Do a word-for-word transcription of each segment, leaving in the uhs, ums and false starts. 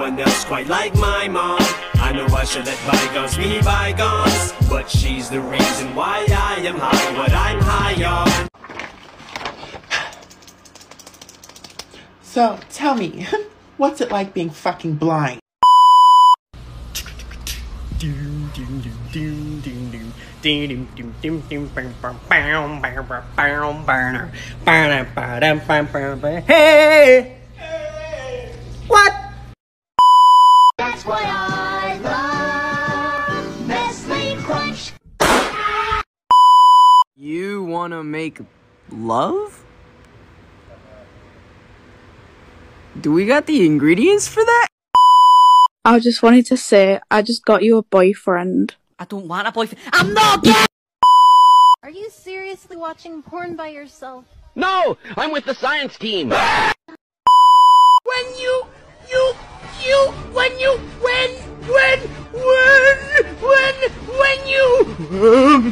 one else quite like my mom. I know I should let bygones be bygones, but she's the reason why I am high what I'm high on. So, tell me, what's it like being fucking blind? Hey! What? That's why I love Nestle Crunch. You wanna make love? Do we got the ingredients for that? I just wanted to say, I just got you a boyfriend. I don't want a boyfriend. I'm not gay! Are you seriously watching porn by yourself? No! I'm with the science team! When you, you, you, when you, when, when, when, when, when you...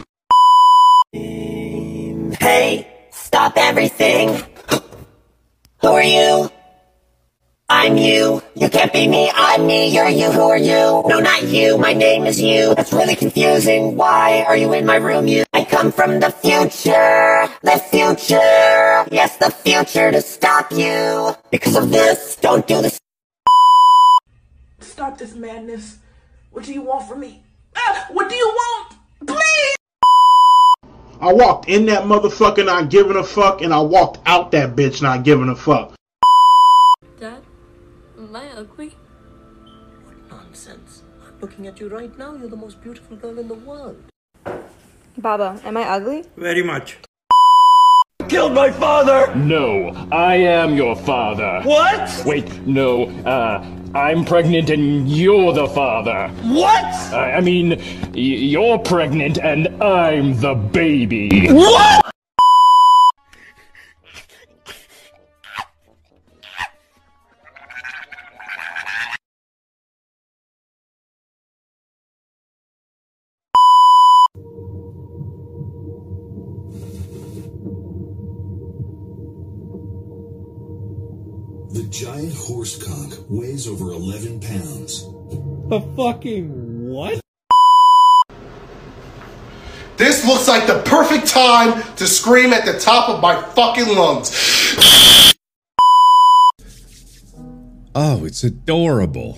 Hey, stop everything! Who are you? I'm you. You can't be me, I'm me, you're you, who are you? No, not you, my name is you. That's really confusing. Why are you in my room, you? I come from the future. The future. Yes, the future to stop you. Because of this, don't do this. Stop this madness. What do you want from me? Ah, what do you want? Please! I walked in that motherfucker not giving a fuck, and I walked out that bitch not giving a fuck. Dad, am I ugly? What nonsense. I'm looking at you right now. You're the most beautiful girl in the world. Baba, am I ugly? Very much. Killed my father! No, I am your father. What? Wait, no, uh, I'm pregnant and you're the father. What? Uh, I mean, y you're pregnant and I'm the baby. What? The giant horse conch weighs over eleven pounds. The fucking what? This looks like the perfect time to scream at the top of my fucking lungs. Oh, it's adorable.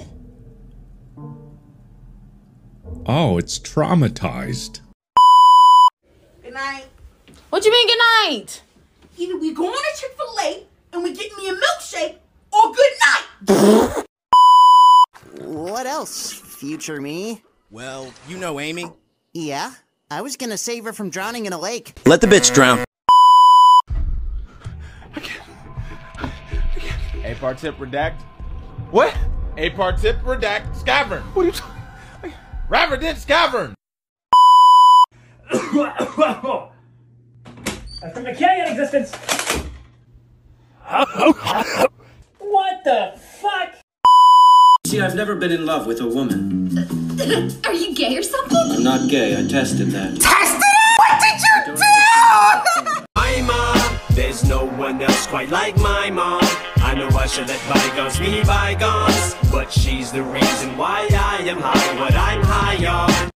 Oh, it's traumatized. Good night. What you mean good night? Either we going to Chick-fil-A and we get me a milkshake, or good night! What else, future me? Well, you know Amy. Yeah, I was gonna save her from drowning in a lake. Let the bitch drown. A partip redact. What? A partip redact scavern. What are you talking? Rapper did scavern. I'm from the Canyon existence. What the fuck? See, I've never been in love with a woman. Are you gay or something? I'm not gay, I tested that. Tested it? What did you do? My mom, there's no one else quite like my mom. I know I should let bygones be bygones, but she's the reason why I am high what I'm high on.